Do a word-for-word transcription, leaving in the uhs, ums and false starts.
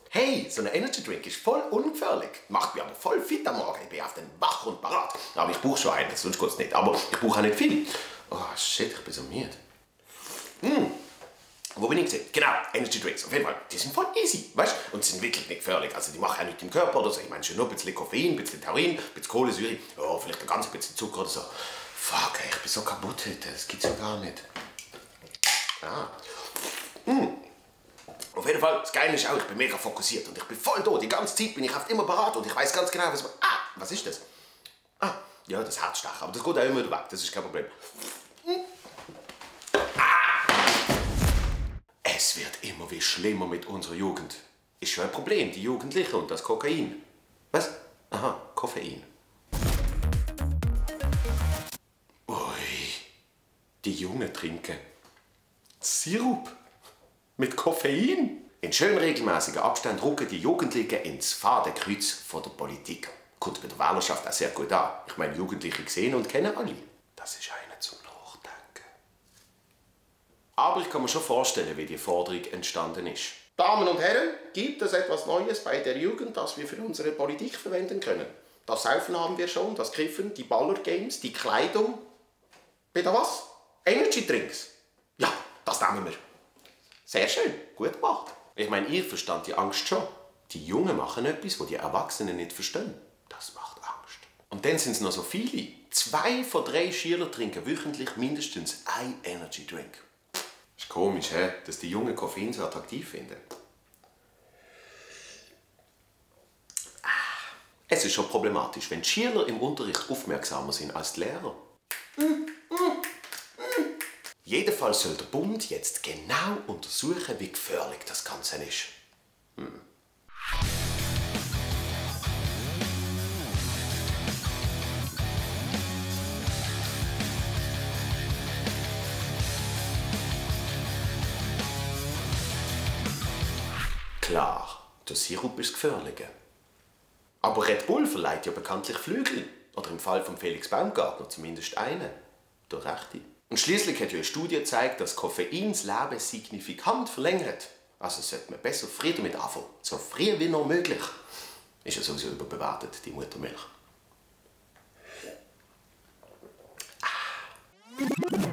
Hey, so ein Energy Drink ist voll ungefährlich. Macht mich aber voll fit am Morgen. Ich bin auf den wach und parat. Aber ich brauche schon einen, sonst geht es nicht. Aber ich brauche auch nicht viel. Oh shit, ich bin so müde. Hm. Wo bin ich gesehen? Genau, Energy Drinks. Auf jeden Fall, die sind voll easy, weißt du? Und sind wirklich nicht gefährlich. Also die machen ja nichts im Körper oder so. Ich meine schon nur ein bisschen Koffein, ein bisschen Taurin, ein bisschen Kohlensäure, oh, vielleicht ein ganz bisschen Zucker oder so. Fuck, ey, ich bin so kaputt heute. Das gibt's ja gar nicht. Ja. Hm. Auf jeden Fall, das Geile ist auch, ich bin mega fokussiert und ich bin voll da. Die ganze Zeit bin ich oft immer parat und ich weiß ganz genau, was... Ah, was ist das? Ah, ja, das Herzstechen. Aber das geht auch immer weg, das ist kein Problem. Es wird immer wie schlimmer mit unserer Jugend. Ist schon ein Problem, die Jugendlichen und das Kokain. Was? Aha, Koffein. Ui, die Jungen trinken Sirup mit Koffein. In schön regelmäßigen Abständen rücken die Jugendlichen ins Fadenkreuz von der Politik. Kommt bei der Wählerschaft auch sehr gut an. Ich meine, Jugendliche sehen und kennen alle. Das ist einer zum Nachdenken. Aber ich kann mir schon vorstellen, wie die Forderung entstanden ist. Damen und Herren, gibt es etwas Neues bei der Jugend, das wir für unsere Politik verwenden können? Das Saufen haben wir schon, das Kiffen, die Ballergames, die Kleidung. Bitte was? Energy Drinks? Ja, das nehmen wir. Sehr schön, gut gemacht. Ich meine, ihr verstand die Angst schon. Die Jungen machen etwas, was die Erwachsenen nicht verstehen. Das macht Angst. Und dann sind es noch so viele. Zwei von drei Schülern trinken wöchentlich mindestens ein Energy Drink. Ist komisch, he? Dass die Jungen Koffein so attraktiv finden. Es ist schon problematisch, wenn die Schüler im Unterricht aufmerksamer sind als die Lehrer. Jedenfalls soll der Bund jetzt genau untersuchen, wie gefährlich das Ganze ist. Hm. Klar, der Sirup ist gefährlich. Aber Red Bull verleiht ja bekanntlich Flügel. Oder im Fall von Felix Baumgartner zumindest einen. Der Rechte. Und schließlich hat ja eine Studie gezeigt, dass Koffein das Leben signifikant verlängert. Also sollte man besser früh damit anfangen. So früh wie noch möglich. Ist ja sowieso überbewertet, die Muttermilch. Ah.